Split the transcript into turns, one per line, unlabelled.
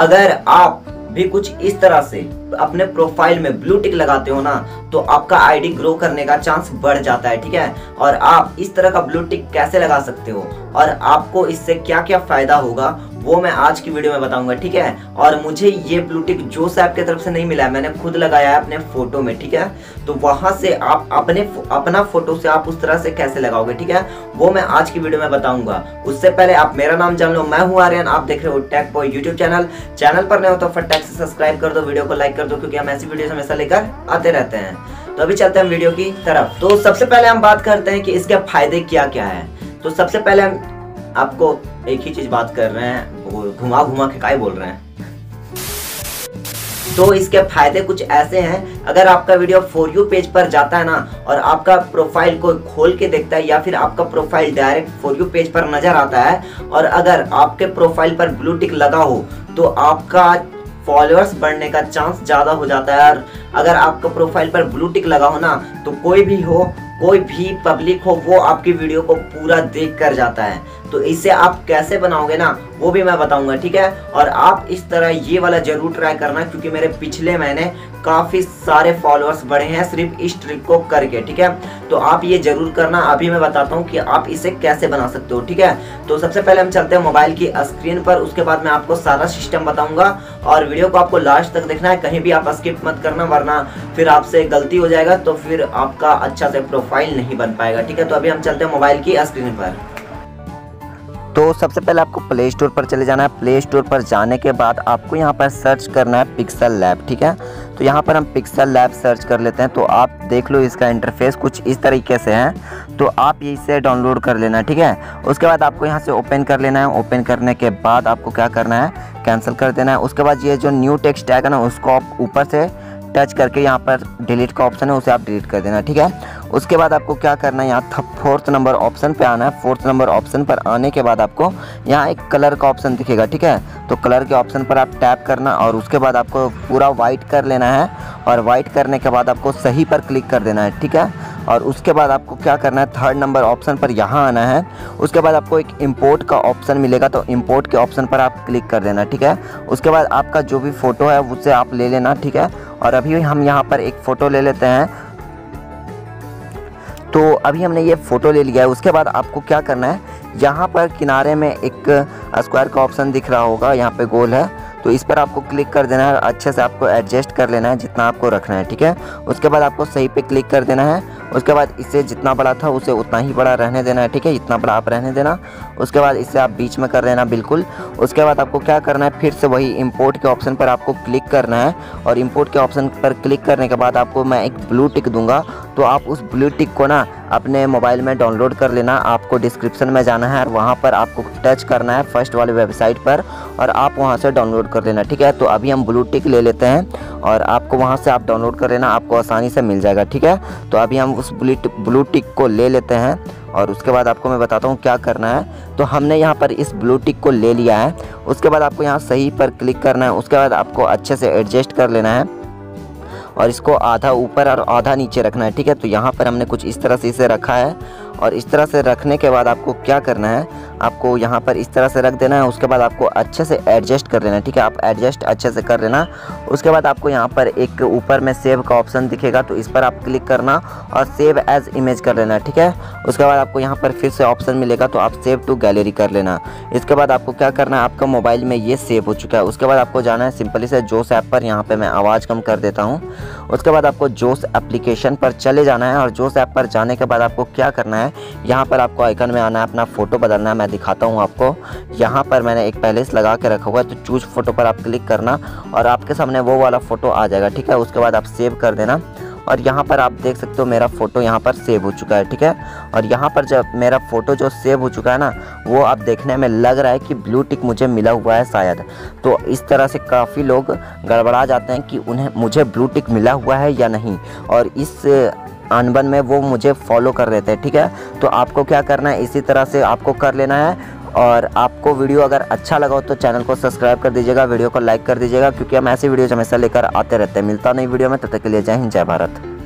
अगर आप भी कुछ इस तरह से अपने प्रोफाइल में ब्लू टिक लगाते हो ना, तो आपका आईडी ग्रो करने का चांस बढ़ जाता है। ठीक है, और आप इस तरह का ब्लू टिक कैसे लगा सकते हो और आपको इससे क्या क्या फायदा होगा वो मैं आज की वीडियो में बताऊंगा। ठीक है, और मुझे ये ब्लू टिक जोश ऐप की तरफ से नहीं मिला है, मैंने खुद लगाया है अपने फोटो में। ठीक है, तो वहां से आप अपना फोटो से आप उस तरह से कैसे लगाओगे, ठीक है, वो मैं आज की वीडियो में बताऊंगा। उससे पहले आप मेरा नाम जान लो, मैं हूं आर्यन, आप देख रहे हो टेक बॉय यूट्यूब चैनल पर नए हो तो फटाक से सब्सक्राइब कर दो, वीडियो को लाइक कर दो, क्योंकि हम ऐसी वीडियो हमेशा लेकर आते रहते हैं। तो अभी चलते हैं वीडियो की तरफ। तो सबसे पहले हम बात करते हैं कि इसके फायदे क्या क्या है। तो सबसे पहले हम आपको एक ही चीज बात कर रहे हैं, घुमा घुमा के काय बोल रहे हैं। तो इसके फायदे कुछ ऐसे हैं, अगर आपका वीडियो फॉर यू पेज पर जाता है ना और आपका प्रोफाइल को खोल के देखता है या फिर आपका profile direct for you page पर नजर आता है और अगर आपके प्रोफाइल पर ब्लू टिक लगा हो तो आपका फॉलोअर्स बढ़ने का चांस ज्यादा हो जाता है। और अगर आपका प्रोफाइल पर ब्लू टिक लगा हो ना तो कोई भी पब्लिक हो वो आपकी वीडियो को पूरा देख कर जाता है। तो इसे आप कैसे बनाओगे ना वो भी मैं बताऊंगा। ठीक है, और आप इस तरह ये वाला जरूर ट्राई करना, क्योंकि मेरे पिछले महीने काफी सारे फॉलोअर्स बढ़े हैं सिर्फ इस ट्रिक को करके। ठीक है, तो आप ये जरूर करना। अभी मैं बताता हूँ कि आप इसे कैसे बना सकते हो। ठीक है, तो सबसे पहले हम चलते हैं मोबाइल की स्क्रीन पर, उसके बाद मैं आपको सारा सिस्टम बताऊंगा और वीडियो को आपको लास्ट तक देखना है, कहीं भी आप स्किप मत करना, वरना फिर आपसे गलती हो जाएगा तो फिर आपका अच्छा से प्रोफाइल नहीं बन पाएगा। ठीक है, तो अभी हम चलते हैं मोबाइल की स्क्रीन पर।
तो सबसे पहले आपको प्ले स्टोर पर चले जाना है। प्ले स्टोर पर जाने के बाद आपको यहाँ पर सर्च करना है पिक्सल लैब। ठीक है, तो यहाँ पर हम पिक्सल लैब सर्च कर लेते हैं। तो आप देख लो इसका इंटरफेस कुछ इस तरीके से है, तो आप इसे डाउनलोड कर लेना है। ठीक है, उसके बाद आपको यहाँ से ओपन कर लेना है। ओपन करने के बाद आपको क्या करना है, कैंसिल कर देना है। उसके बाद ये जो न्यू टेक्स्ट टैग है ना उसको आप ऊपर से टच करके यहाँ पर डिलीट का ऑप्शन है उसे आप डिलीट कर देना। ठीक है, उसके बाद आपको क्या करना है, यहाँ फोर्थ नंबर ऑप्शन पे आना है। फोर्थ नंबर ऑप्शन पर आने के बाद आपको यहाँ एक कलर का ऑप्शन दिखेगा। ठीक है, तो कलर के ऑप्शन पर आप टैप करना और उसके बाद आपको पूरा वाइट कर लेना है और वाइट करने के बाद आपको सही पर क्लिक कर देना है। ठीक है, और उसके बाद आपको क्या करना है, थर्ड नंबर ऑप्शन पर यहाँ आना है। उसके बाद आपको एक इंपोर्ट का ऑप्शन मिलेगा, तो इंपोर्ट के ऑप्शन पर आप क्लिक कर देना। ठीक है, उसके बाद आपका जो भी फ़ोटो है उसे आप ले लेना। ठीक है, और अभी हम यहाँ पर एक फ़ोटो ले लेते हैं। तो अभी हमने ये फ़ोटो ले लिया है। उसके बाद आपको क्या करना है, यहाँ पर किनारे में एक स्क्वायर का ऑप्शन दिख रहा होगा, यहाँ पे गोल है, तो इस पर आपको क्लिक कर देना है और अच्छे से आपको एडजस्ट कर लेना है जितना आपको रखना है। ठीक है, उसके बाद आपको सही पे क्लिक कर देना है। उसके बाद इसे जितना बड़ा था उसे उतना ही बड़ा रहने देना है। ठीक है, इतना बड़ा आप रहने देना। उसके बाद इसे आप बीच में कर लेना बिल्कुल। उसके बाद आपको क्या करना है, फिर से वही इंपोर्ट के ऑप्शन पर आपको क्लिक करना है और इंपोर्ट के ऑप्शन पर क्लिक करने के बाद आपको मैं एक ब्लू टिक दूंगा, तो आप उस ब्लू टिक को ना अपने मोबाइल में डाउनलोड कर लेना। आपको डिस्क्रिप्शन में जाना है और वहाँ पर आपको टच करना है फर्स्ट वाले वेबसाइट पर और आप वहाँ से डाउनलोड कर लेना। ठीक है, तो अभी हम ब्लू टिक ले लेते हैं और आपको वहाँ से आप डाउनलोड कर लेना, आपको आसानी से मिल जाएगा। ठीक है, तो अभी हम उस ब्लू टिक को ले लेते हैं और उसके बाद आपको मैं बताता हूँ क्या करना है। तो हमने यहाँ पर इस ब्लू टिक को ले लिया है। उसके बाद आपको यहाँ सही पर क्लिक करना है। उसके बाद आपको अच्छे से एडजस्ट कर लेना है और इसको आधा ऊपर और आधा नीचे रखना है। ठीक है, तो यहाँ पर हमने कुछ इस तरह से इसे रखा है और इस तरह से रखने के बाद आपको क्या करना है, आपको यहाँ पर इस तरह से रख देना है। उसके बाद आपको अच्छे से एडजस्ट कर लेना है। ठीक है, आप एडजस्ट अच्छे से कर लेना। उसके बाद आपको यहाँ पर एक ऊपर में सेव का ऑप्शन दिखेगा, तो इस पर आप क्लिक करना और सेव एज इमेज कर लेना। ठीक है, उसके बाद आपको यहाँ पर फिर से ऑप्शन मिलेगा, तो आप सेव टू गैलरी कर लेना। इसके बाद आपको क्या करना है, आपका मोबाइल में ये सेव हो चुका है। उसके बाद आपको जाना है सिंपली से जोश ऐप पर। यहाँ पर मैं आवाज़ कम कर देता हूँ। उसके बाद आपको जोश एप्लीकेशन पर चले जाना है और जोश ऐप पर जाने के बाद आपको क्या करना है, यहाँ पर आपको आइकन में आना है, अपना फ़ोटो बदलना है। मैं दिखाता हूँ आपको। यहाँ पर मैंने एक पहले से लगा के रखा हुआ है, तो चूज फ़ोटो पर आप क्लिक करना और आपके सामने वो वाला फ़ोटो आ जाएगा। ठीक है, उसके बाद आप सेव कर देना और यहाँ पर आप देख सकते हो मेरा फ़ोटो यहाँ पर सेव हो चुका है। ठीक है, और यहाँ पर जब मेरा फ़ोटो जो सेव हो चुका है ना, वो आप देखने में लग रहा है कि ब्लू टिक मुझे मिला हुआ है शायद। तो इस तरह से काफ़ी लोग गड़बड़ा जाते हैं कि मुझे ब्लू टिक मिला हुआ है या नहीं, और इस अनबन में वो मुझे फॉलो कर रहे थे। ठीक है, तो आपको क्या करना है, इसी तरह से आपको कर लेना है। और आपको वीडियो अगर अच्छा लगा हो तो चैनल को सब्सक्राइब कर दीजिएगा, वीडियो को लाइक कर दीजिएगा, क्योंकि हम ऐसी वीडियोज हमेशा लेकर आते रहते हैं। मिलता नहीं वीडियो में, तब तक के लिए जय हिंद, जय भारत।